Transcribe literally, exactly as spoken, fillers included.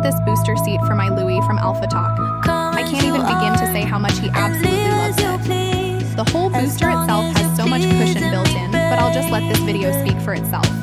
got this booster seat for my Louis from Alpha Talk. I can't even begin to say how much he absolutely loves it. The whole booster itself has so much cushion built in, but I'll just let this video speak for itself.